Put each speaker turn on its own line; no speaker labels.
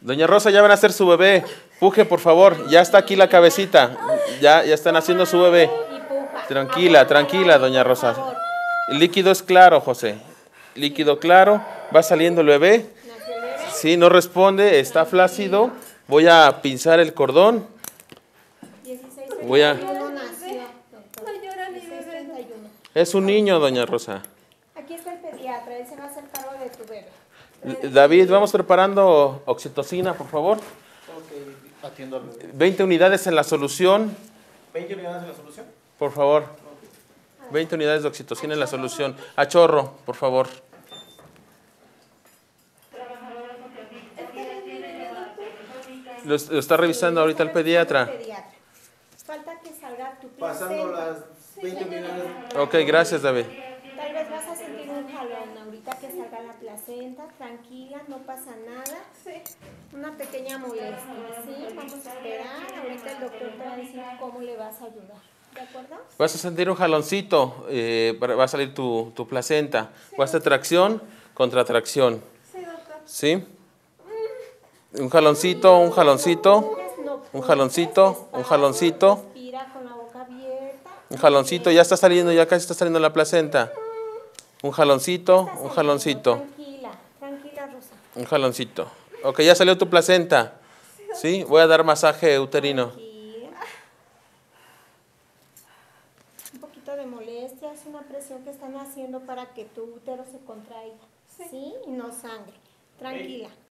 Doña Rosa, ya van a hacer su bebé. Puje, por favor. Ya está aquí la cabecita. Ya están haciendo su bebé. Tranquila, tranquila, doña Rosa. El líquido es claro, José. Líquido claro. Va saliendo el bebé. Sí, no responde. Está flácido. Voy a pinzar el cordón. Voy a... Es un niño, doña Rosa.
Aquí está el pediatra. Él se va a hacer cargo de tu bebé.
David, vamos preparando oxitocina, por favor.
Ok, atiendo.
20 unidades en la solución.
¿20 unidades en la solución?
Por favor. 20 unidades de oxitocina en la solución. A chorro, por favor. Lo está revisando ahorita el pediatra.
Falta que salga tu placenta.
Pasando las 20 unidades.
Ok, gracias, David.
Tal vez vas a sentir un jalón ahorita que salga la placenta. Tranquila, no pasa nada. Una pequeña molestia. Sí, vamos a esperar. Ahorita el doctor te va a decir cómo le vas a ayudar. ¿De acuerdo?
Vas a sentir un jaloncito. Va a salir tu placenta. Va a ser tracción contra tracción.
Sí, doctor.
¿Sí? Un jaloncito, un jaloncito. Un jaloncito, un jaloncito.
Respira con la boca abierta.
Un jaloncito, ya está saliendo, ya casi está saliendo la placenta. Un jaloncito, un jaloncito.
Tranquila, tranquila, Rosa.
Un jaloncito. Ok, ya salió tu placenta. ¿Sí? Voy a dar masaje uterino.
Un poquito de molestia, es una presión que están haciendo para que tu útero se contraiga. Sí, y no sangre. Tranquila.